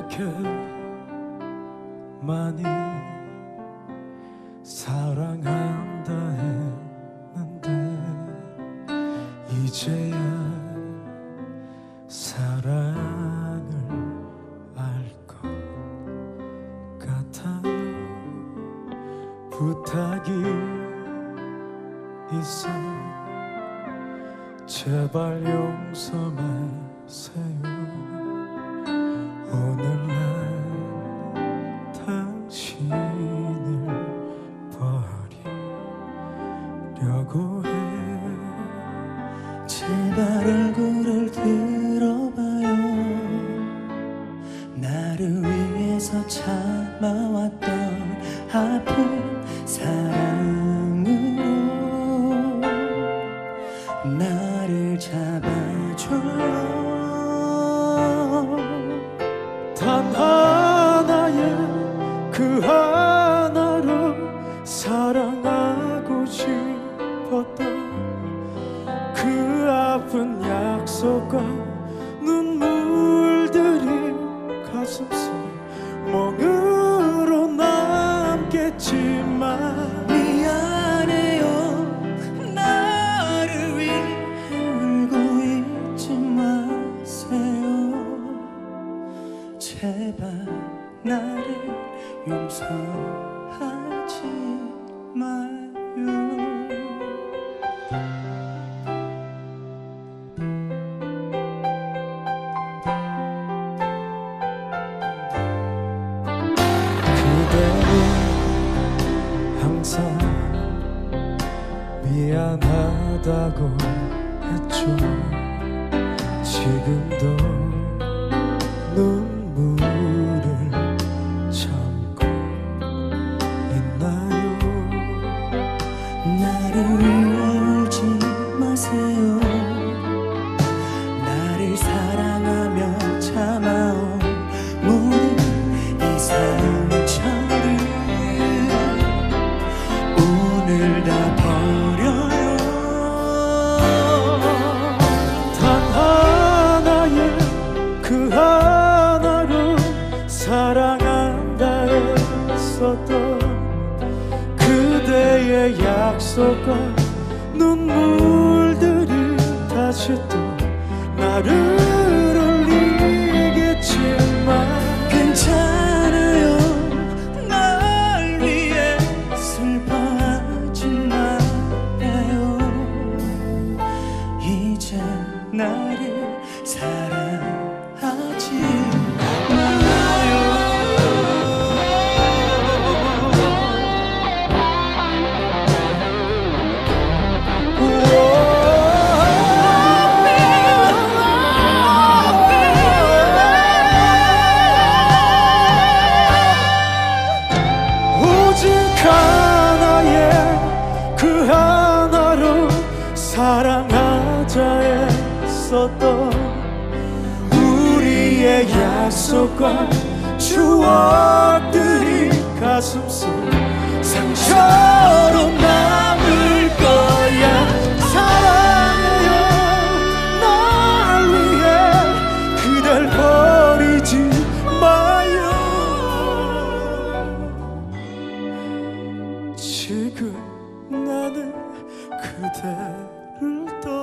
그렇게 많이 사랑한다 했는데 이제야 사랑을 알 것 같아요. 부탁이 있어 제발 용서마세요. 오늘날 당신을 버리려고 해. 제발 얼굴을 들어봐요. 나를 위해서 참아왔던 아픈 사랑으로 나를 잡아줘요. 단 하나의 그 하나로 사랑하고 싶었던 그 아픈 약속과 눈물들이 가슴속 멍으로 남겠지만 미안해요. 나를 위해 울고 있지 마세요. 제발 나를 용서하지 마요. 항상 미안하다고 했죠. 지금도 눈물을 참고 있나요? 나를 위해 울지 마세요. 나를 사랑하며 참아온 모든 이 상처를 오늘 다 버려요. 단 하나의 그 하나로 사랑한다 했었던 그대의 약속과 눈물들이 다시 또 나를 울리겠지만 괜찮아요. 날 위해 슬퍼하지 말아요. 이제 나를 사랑하지 마요. 오직 하나의 그 하나로 사랑하자 했었던 우리의 약속과 추억들이 가슴속 상처로 남을 거야. 사랑해요. 날 위해 그댈 버리지 마요. 지금 나는 그대를 떠나